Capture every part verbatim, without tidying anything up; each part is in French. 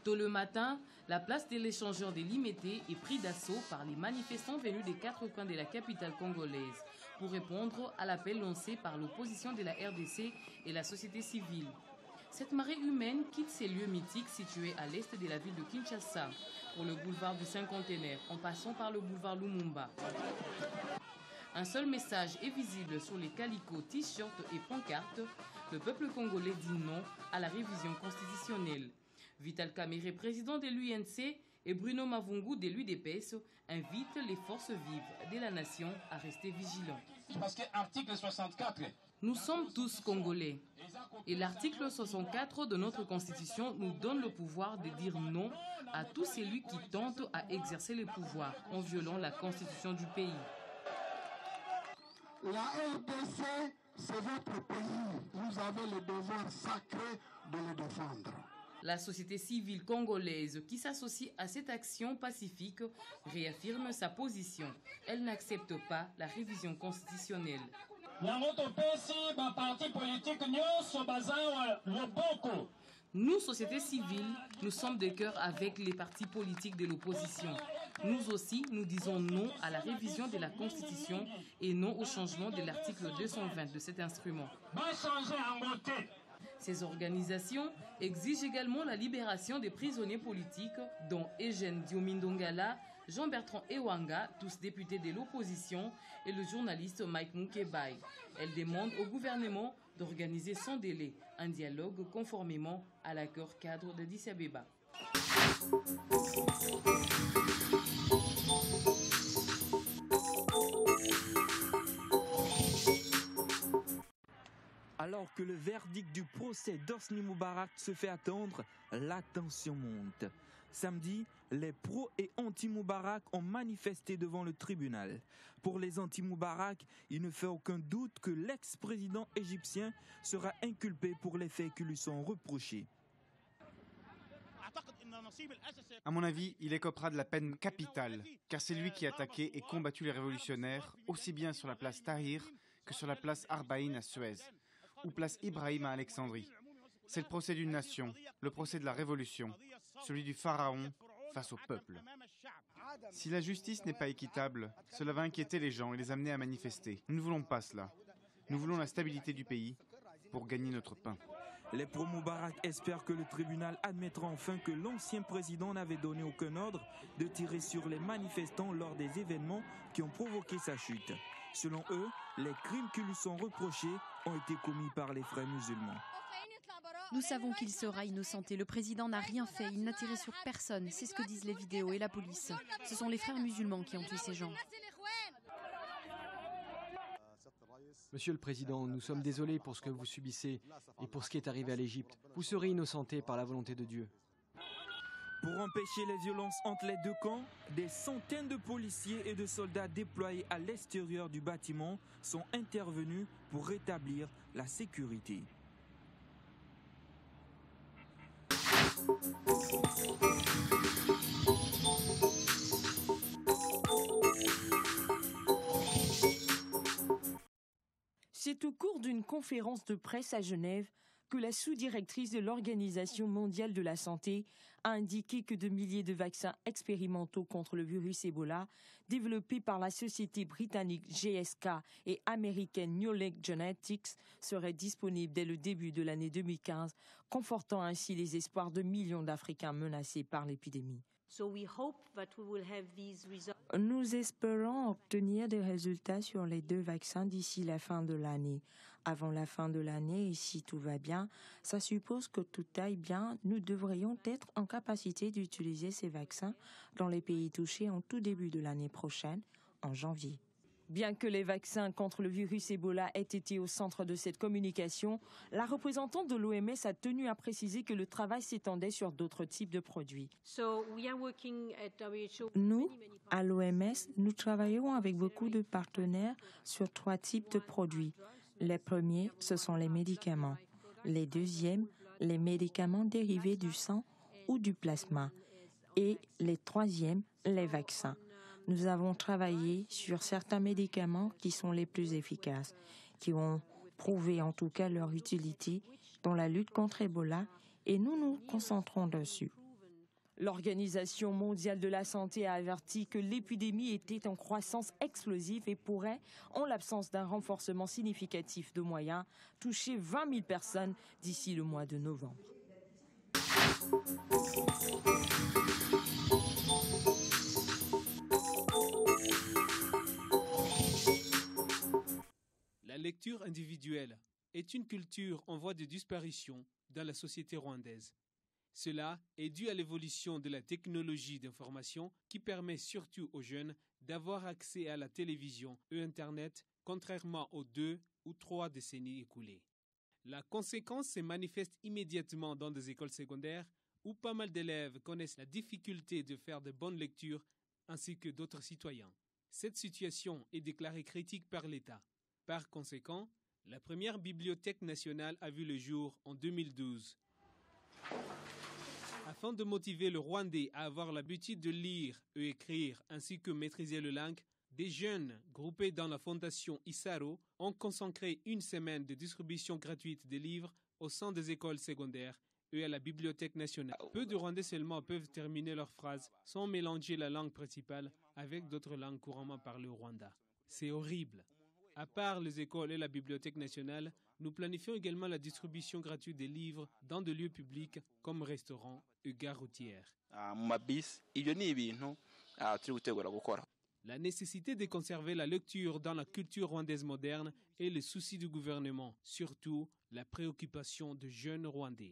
Tôt le matin, la place de l'échangeur des Limété est prise d'assaut par les manifestants venus des quatre coins de la capitale congolaise pour répondre à l'appel lancé par l'opposition de la R D C et la société civile. Cette marée humaine quitte ces lieux mythiques situés à l'est de la ville de Kinshasa pour le boulevard du Cinquantenaire en passant par le boulevard Lumumba. Un seul message est visible sur les calicots, t-shirts et pancartes. Le peuple congolais dit non à la révision constitutionnelle. Vital Kamerhe, président de l'U N C, et Bruno Mavungu de l'U D P S invitent les forces vives de la nation à rester vigilants. Parce que l'article soixante-quatre... Nous sommes tous Congolais. Et l'article soixante-quatre de notre Constitution nous donne le pouvoir de dire non à tous celui qui tente à exercer le pouvoir en violant la Constitution du pays. La R D C, c'est votre pays. Vous avez le devoir sacré de le défendre. La société civile congolaise qui s'associe à cette action pacifique réaffirme sa position. Elle n'accepte pas la révision constitutionnelle. Nous, société civile, nous sommes de cœur avec les partis politiques de l'opposition. Nous aussi, nous disons non à la révision de la Constitution et non au changement de l'article deux cent vingt de cet instrument. Ces organisations exigent également la libération des prisonniers politiques, dont Eugène Diomindongala, Jean-Bertrand Ewanga, tous députés de l'opposition, et le journaliste Mike Mukebai. Elles demandent au gouvernement d'organiser sans délai un dialogue conformément à l'accord cadre d'Addis Abeba. Alors que le verdict du procès d'Hosni Moubarak se fait attendre, la tension monte. Samedi, les pro- et anti-Moubarak ont manifesté devant le tribunal. Pour les anti-Moubarak, il ne fait aucun doute que l'ex-président égyptien sera inculpé pour les faits qui lui sont reprochés. À mon avis, il écopera de la peine capitale, car c'est lui qui a attaqué et combattu les révolutionnaires, aussi bien sur la place Tahrir que sur la place Arbaïn à Suez, ou place Ibrahim à Alexandrie. C'est le procès d'une nation, le procès de la révolution, celui du pharaon face au peuple. Si la justice n'est pas équitable, cela va inquiéter les gens et les amener à manifester. Nous ne voulons pas cela. Nous voulons la stabilité du pays pour gagner notre pain. Les pro-Moubarak espèrent que le tribunal admettra enfin que l'ancien président n'avait donné aucun ordre de tirer sur les manifestants lors des événements qui ont provoqué sa chute. Selon eux, les crimes qui lui sont reprochés ont été commis par les frères musulmans. Nous savons qu'il sera innocenté. Le président n'a rien fait. Il n'a tiré sur personne. C'est ce que disent les vidéos et la police. Ce sont les frères musulmans qui ont tué ces gens. Monsieur le Président, nous sommes désolés pour ce que vous subissez et pour ce qui est arrivé à l'Égypte. Vous serez innocenté par la volonté de Dieu. Pour empêcher les violences entre les deux camps, des centaines de policiers et de soldats déployés à l'extérieur du bâtiment sont intervenus pour rétablir la sécurité. C'est au cours d'une conférence de presse à Genève que la sous-directrice de l'Organisation mondiale de la santé a indiqué que de milliers de vaccins expérimentaux contre le virus Ebola, développés par la société britannique G S K et américaine New Lake Genetics, seraient disponibles dès le début de l'année deux mille quinze, confortant ainsi les espoirs de millions d'Africains menacés par l'épidémie. Nous espérons obtenir des résultats sur les deux vaccins d'ici la fin de l'année. Avant la fin de l'année, et si tout va bien, ça suppose que tout aille bien, nous devrions être en capacité d'utiliser ces vaccins dans les pays touchés en tout début de l'année prochaine, en janvier. Bien que les vaccins contre le virus Ebola aient été au centre de cette communication, la représentante de l'O M S a tenu à préciser que le travail s'étendait sur d'autres types de produits. Nous, à l'O M S, nous travaillons avec beaucoup de partenaires sur trois types de produits. Les premiers, ce sont les médicaments. Les deuxièmes, les médicaments dérivés du sang ou du plasma. Et les troisièmes, les vaccins. Nous avons travaillé sur certains médicaments qui sont les plus efficaces, qui ont prouvé en tout cas leur utilité dans la lutte contre Ebola, et nous nous concentrons dessus. L'Organisation mondiale de la santé a averti que l'épidémie était en croissance explosive et pourrait, en l'absence d'un renforcement significatif de moyens, toucher vingt mille personnes d'ici le mois de novembre. La lecture individuelle est une culture en voie de disparition dans la société rwandaise. Cela est dû à l'évolution de la technologie d'information qui permet surtout aux jeunes d'avoir accès à la télévision et Internet, contrairement aux deux ou trois décennies écoulées. La conséquence se manifeste immédiatement dans des écoles secondaires où pas mal d'élèves connaissent la difficulté de faire de bonnes lectures ainsi que d'autres citoyens. Cette situation est déclarée critique par l'État. Par conséquent, la première bibliothèque nationale a vu le jour en deux mille douze. Afin de motiver le Rwandais à avoir l'habitude de lire et écrire ainsi que maîtriser le langue, des jeunes groupés dans la fondation Isaro ont consacré une semaine de distribution gratuite des livres au sein des écoles secondaires et à la Bibliothèque nationale. Peu de Rwandais seulement peuvent terminer leurs phrases sans mélanger la langue principale avec d'autres langues couramment parlées au Rwanda. C'est horrible. À part les écoles et la Bibliothèque nationale, nous planifions également la distribution gratuite des livres dans des lieux publics comme restaurants et gares routières. La nécessité de conserver la lecture dans la culture rwandaise moderne est le souci du gouvernement, surtout la préoccupation de jeunes Rwandais.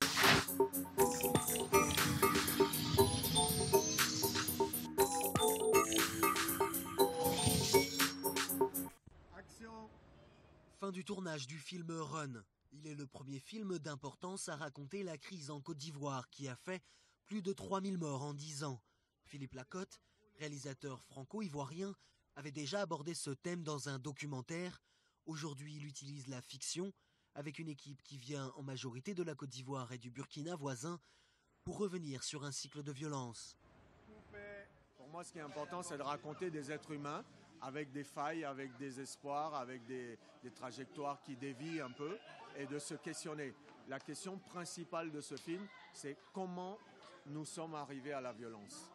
Fin du tournage du film Run. Il est le premier film d'importance à raconter la crise en Côte d'Ivoire qui a fait plus de trois mille morts en dix ans. Philippe Lacotte, réalisateur franco-ivoirien, avait déjà abordé ce thème dans un documentaire. Aujourd'hui, il utilise la fiction avec une équipe qui vient en majorité de la Côte d'Ivoire et du Burkina voisin pour revenir sur un cycle de violence. Pour moi, ce qui est important, c'est de raconter des êtres humains avec des failles, avec des espoirs, avec des, des trajectoires qui dévient un peu et de se questionner. La question principale de ce film, c'est comment nous sommes arrivés à la violence.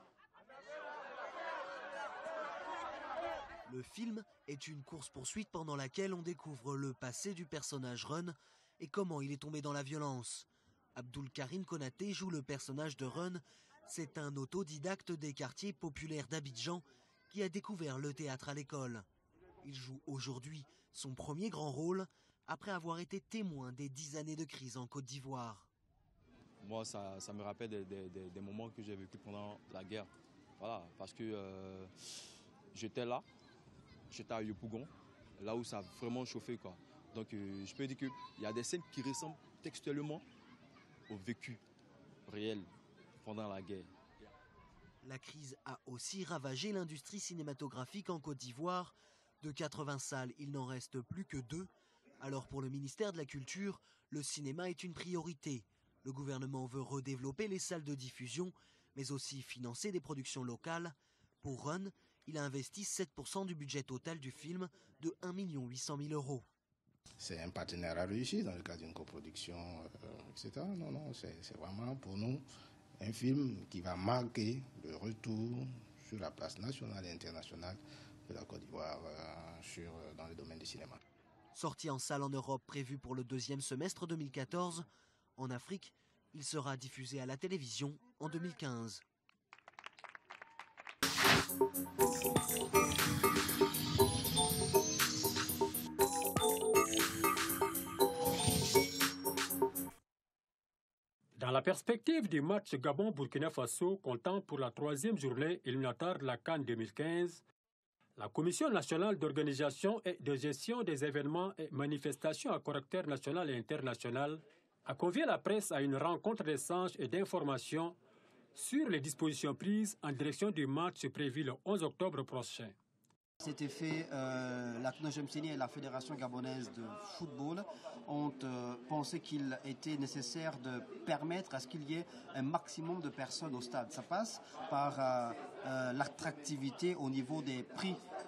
Le film est une course-poursuite pendant laquelle on découvre le passé du personnage Run et comment il est tombé dans la violence. Abdul Karim Konaté joue le personnage de Run. C'est un autodidacte des quartiers populaires d'Abidjan qui a découvert le théâtre à l'école. Il joue aujourd'hui son premier grand rôle après avoir été témoin des dix années de crise en Côte d'Ivoire. Moi, ça, ça me rappelle des, des, des moments que j'ai vécu pendant la guerre. Voilà, parce que euh, j'étais là, j'étais à Yopougon, là où ça a vraiment chauffé, quoi. Donc, euh, je peux dire qu'il y a des scènes qui ressemblent textuellement au vécu réel pendant la guerre. La crise a aussi ravagé l'industrie cinématographique en Côte d'Ivoire. De quatre-vingts salles, il n'en reste plus que deux. Alors pour le ministère de la Culture, le cinéma est une priorité. Le gouvernement veut redévelopper les salles de diffusion, mais aussi financer des productions locales. Pour Run, il a investi sept pour cent du budget total du film de un million huit cent mille euros. C'est un partenariat réussi dans le cadre d'une coproduction, euh, et cetera. Non, non, c'est, c'est vraiment pour nous un film qui va marquer le retour sur la place nationale et internationale de la Côte d'Ivoire euh, sur, euh, dans le domaine du cinéma. Sorti en salle en Europe prévu pour le deuxième semestre deux mille quatorze, en Afrique, il sera diffusé à la télévision en deux mille quinze. Dans la perspective du match Gabon-Burkina Faso comptant pour la troisième journée éliminatoire de la CAN deux mille quinze, la Commission nationale d'organisation et de gestion des événements et manifestations à caractère national et international a convié la presse à une rencontre d'échange et d'information sur les dispositions prises en direction du match prévu le onze octobre prochain. C'était fait, euh, la Tuna Jemseni et la Fédération gabonaise de football ont euh, pensé qu'il était nécessaire de permettre à ce qu'il y ait un maximum de personnes au stade. Ça passe par euh, euh, l'attractivité au niveau des prix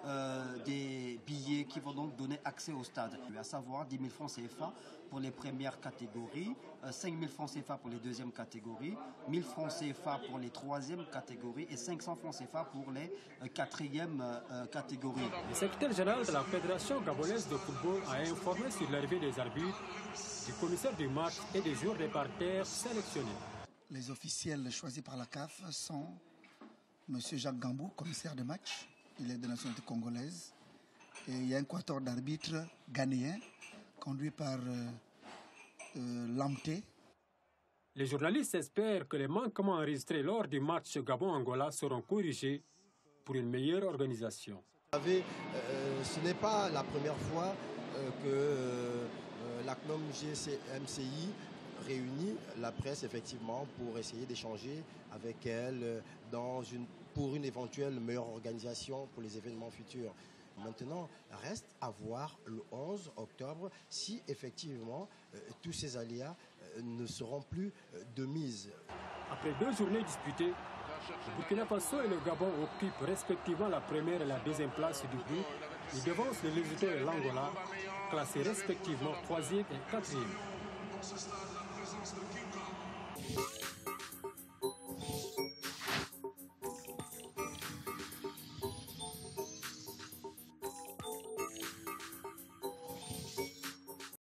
euh, des billets qui vont donc donner accès au stade, à savoir dix mille francs C F A pour les premières catégories, euh, cinq mille francs C F A pour les deuxièmes catégories, mille francs C F A pour les troisièmes catégories et cinq cents francs C F A pour les euh, quatrièmes euh, catégories. Le secrétaire général de la Fédération gabonaise de football a informé sur l'arrivée des arbitres, du commissaire du match et des joueurs répartiteurs sélectionnés. Les officiels choisis par la C A F sont M. Jacques Gambou, commissaire de match, il est de nationalité congolaise, et il y a un quatuor d'arbitres ghanéens conduit par euh, euh, Lamté. Les journalistes espèrent que les manquements enregistrés lors du match Gabon-Angola seront corrigés pour une meilleure organisation. Vous savez, euh, ce n'est pas la première fois euh, que euh, l'A C N O M G M C I réunit la presse effectivement pour essayer d'échanger avec elle dans une, pour une éventuelle meilleure organisation pour les événements futurs. Maintenant, reste à voir le onze octobre si effectivement euh, tous ces aléas euh, ne seront plus euh, de mise. Après deux journées disputées, le Burkina Faso et le Gabon occupent respectivement la première et la deuxième place du groupe. Ils devancent le Lesotho et l'Angola, classés respectivement troisième et quatrième.